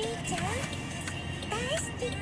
ーちゃん大好き。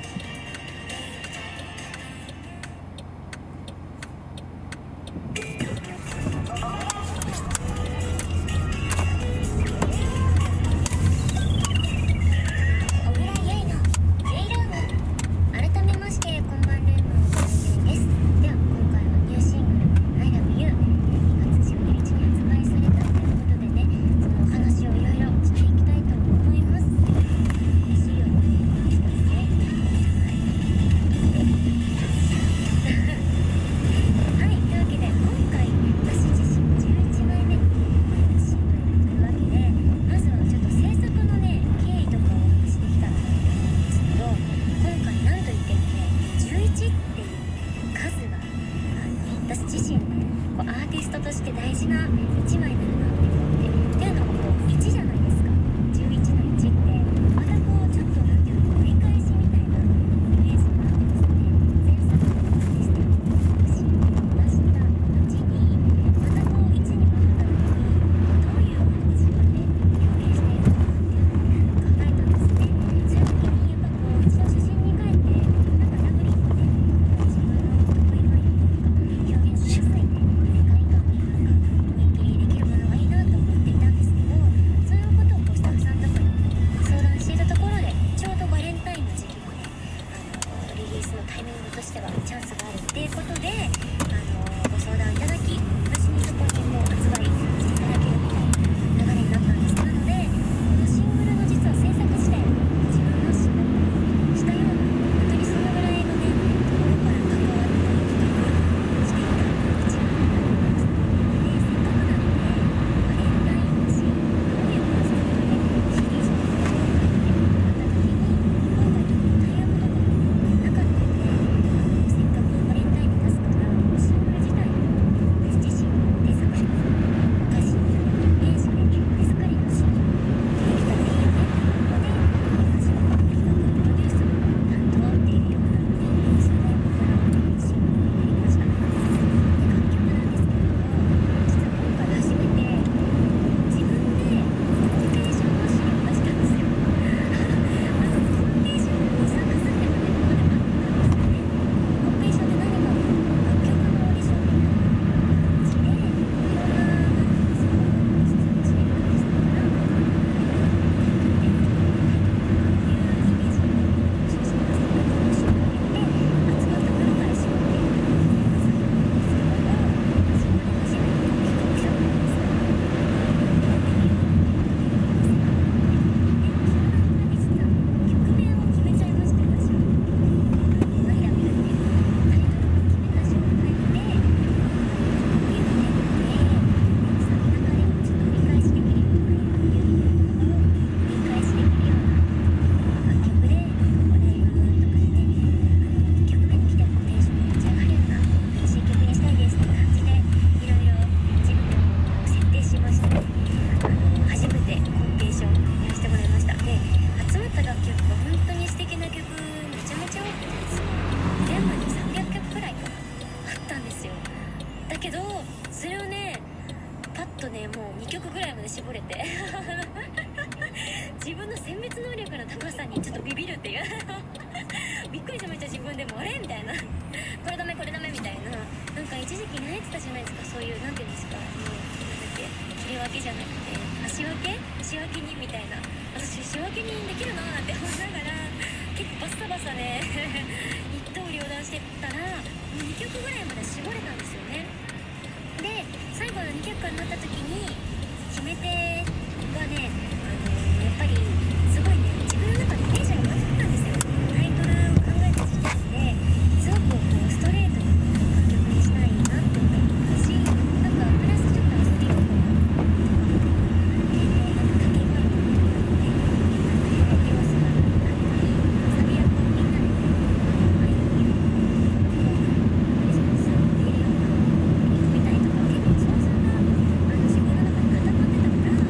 私自身アーティストとして大事な一枚だなって思ってっていうのも1じゃないですか。11の1ってまたちょっとなんていうの繰り返しみたいなイメージがあってですね、前作のアーティストのシングルを出した後にまた1に戻った時にどういう話をね表現していくのかっていうのを考えたんですね。そういう時にやっぱ一度初心に帰ってなんかラブリーにね自分の得意分野表現しやすいね世界観に思いっきりできるものがいいなと思っていたんですけど、そういうことをスタッフさんとかに相談していたところでちょうどバレンタインの時期もねリリースのタイミングとしてはチャンスがあるっていうことでご相談いただき、無事にそこにもう発売していただけるみたいな流れになったんです。なのでこのシングルの実は制作自体も自分の仕事にしたような本当にそのぐらいのねところから関わったりとかしていた一部になります。で、せっかくなのでバレンタインだしどういうコンセプトでシリーズを作ろうかってなった時に今回特にタイアップとかもなかったのでせっかくバレンタインに出すからシングル自体も私自身の手作りのお菓子になるイメージで手作りのシーンできたらいいよねっていうことで初めて企画プロデュースを担当っていうようなねそういうシングルになりました。で、楽曲なんですけれども実は今回初めて自分でコンテーションの資料を出したんですよ。コンテーションを2、3かすってもね今までもあったんですよね。コンペーションって何かっていうと楽曲のオーディションみたいな感じでいろんなその出演してるアーティストからタイトルをっていうイメージで初心の選択の資をあげて集まった中から絞っていく作業なんですけども、そこで初めて企画書なんですがやってみようっていうことで見せてもらって、でその段階で実は曲名を決めちゃいまして、私は「ナイラビル」っていうタイトルを決めた状態でこういうねサビの中でもちょっと折り返しできるような「ナイラビル」っていうところを折り返しできるような楽曲でライブとかでね1曲目に来てもテンションめっちゃ上がるような新曲にしたいですって感じでいろいろ自分でも設定しまして、初めてコンテーションやらせてもらいました。で、集まった楽曲が本当に素敵な曲めちゃめちゃ多くてですね、全部に300曲くらいかなあったんですよ。だけどそれをねパッとねもう2曲ぐらいまで絞れて自分の選別能力の高さにちょっとビビるっていうびっくりしました。自分でもあれみたいなこれダメこれダメみたいな、なんか一時期泣いてたじゃないですか。そういうなんていうんですか、なんだっけ、切り分けじゃなくて仕分け人みたいな、私仕分け人できるなーって思いながら結構バッサバサね一刀両断してたらもう2曲ぐらいまで絞れたんですよね。で最後の2曲になった時に決め手